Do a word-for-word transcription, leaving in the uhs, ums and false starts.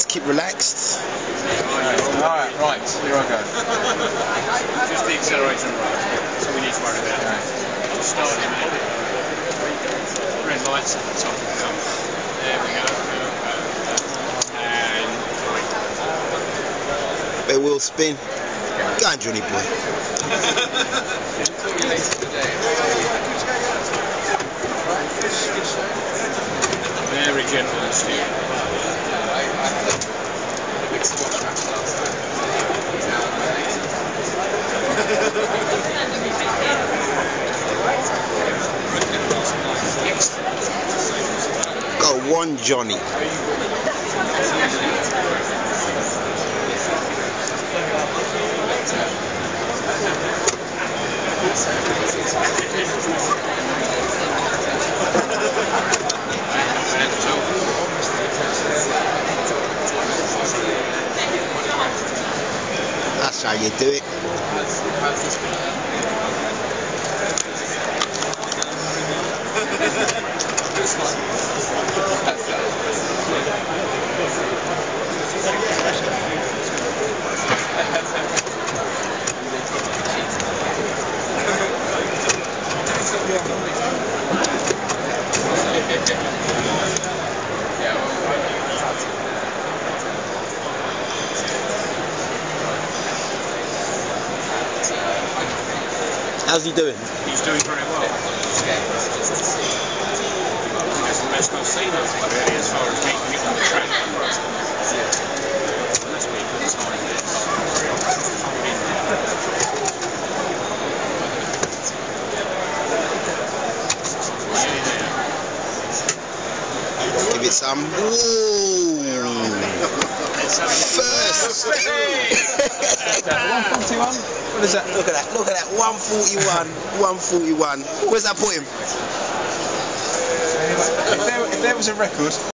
keep relaxed. Alright, right, here I go. Just the accelerator and right, that's all we need to worry about. Okay. Just start in a minute. Red lights at the top of the tunnel. There we go. And They will spin. Go on, Johnny boy. very gentle and steady. Go one, Johnny. That's how you do it. How's he doing? He's doing very well. I think that's the best I've seen of him, really, as far as keeping it on the track. That's been a good time. Give it some. Whoa! First! one forty-one? What is that? Look at that, look at that. one forty-one. one forty-one. Where's that put him? If there, if there was a record.